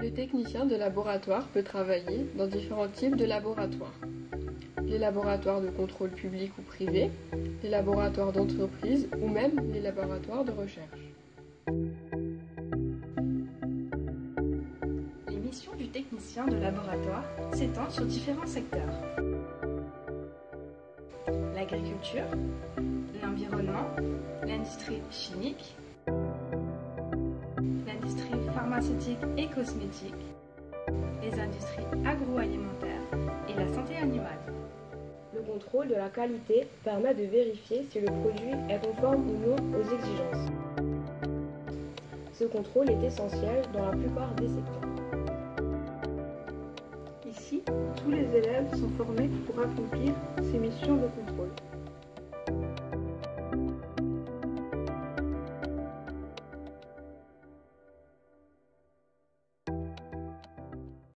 Le technicien de laboratoire peut travailler dans différents types de laboratoires. Les laboratoires de contrôle public ou privé, les laboratoires d'entreprise ou même les laboratoires de recherche. Les missions du technicien de laboratoire s'étendent sur différents secteurs. L'agriculture, l'environnement, l'industrie chimique, l'industrie pharmaceutique et cosmétique, les industries agroalimentaires et la santé animale. Le contrôle de la qualité permet de vérifier si le produit est conforme ou non aux exigences. Ce contrôle est essentiel dans la plupart des secteurs. Ici, tous les élèves sont formés pour accomplir ces missions de contrôle.